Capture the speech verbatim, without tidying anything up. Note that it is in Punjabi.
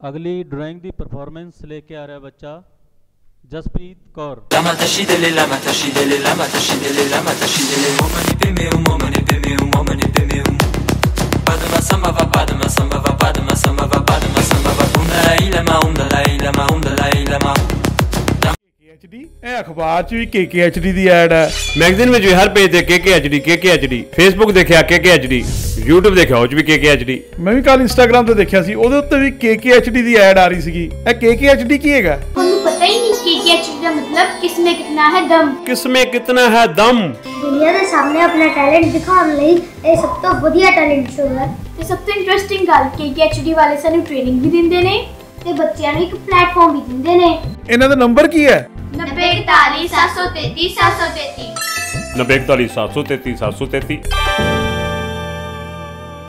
अगली ड्राइंग दी परफॉर्मेंस लेके आ रहा है बच्चा Jasprit Kaur. Lama tashidele, lama tashidele, lama tashidele, lama tashidele. Momani peme um, momani peme um, momani peme um. Padma samba va, padma samba va, padma samba va, padma samba va. Um da ilama, um da ilama, um da ilama. ਇਹ ਅਖਬਾਰ 'ਚ ਵੀ ਕੇ ਕੇ ਐਚ ਡੀ ਦੀ ਐਡ ਹੈ, ਮੈਗਜ਼ੀਨ ਵਿੱਚ ਵੀ ਹਰ ਪੇਜ ਤੇ K K H D K K H D, Facebook ਦੇਖਿਆ K K H D, YouTube ਦੇਖਿਆ ਉਹ 'ਚ ਵੀ ਕੇ ਕੇ ਐਚ ਡੀ। ਮੈਂ ਵੀ ਕੱਲ ਇੰਸਟਾਗ੍ਰਾਮ ਤੇ ਦੇਖਿਆ ਸੀ, ਉਹਦੇ ਉੱਤੇ ਵੀ ਕੇ ਕੇ ਐਚ ਡੀ ਦੀ ਐਡ ਆ ਰਹੀ ਸੀਗੀ। ਇਹ ਕੇ ਕੇ ਐਚ ਡੀ ਕੀ ਹੈਗਾ? ਤੁਹਾਨੂੰ ਪਤਾ ਹੀ ਨਹੀਂ ਕੇ ਕੇ ਐਚ ਡੀ ਦਾ ਮਤਲਬ ਕਿਸਮੇ ਕਿਤਨਾ ਹੈ ਦਮ। ਕਿਸਮੇ ਕਿਤਨਾ ਹੈ ਦਮ। ਦੁਨੀਆ ਦੇ ਸਾਹਮਣੇ ਆਪਣਾ ਟੈਲੈਂਟ ਦਿਖਾਉਣ ਲਈ ਇਹ ਸਭ ਤੋਂ ਵਧੀਆ ਟੈਲੈਂਟ ਸ਼ੋਅ ਹੈ। ਤੇ ਸਭ ਤੋਂ ਇੰਟਰਸਟਿੰਗ ਗੱਲ ਕੇ ਕੇ ਐਚ ਡੀ ਵਾਲੇ ਸਾਨੂੰ ਟ੍ਰੇਨਿੰਗ ਵੀ ਦਿੰਦੇ ਨੇ ਤੇ ਬੱਚਿਆਂ ਨੂੰ ਇੱਕ ਪਲੇਟਫਾਰਮ ਵੀ ਦਿੰਦੇ ਨੇ। ਇਹਨਾਂ ਦਾ ਨੰਬਰ ਕੀ ਹੈ? नब्बे इकतालीस सात सौ तैतीस सात सौ तैतीस नब्बे इकतालीस सात सौ तैतीस सात सौ तैतीस।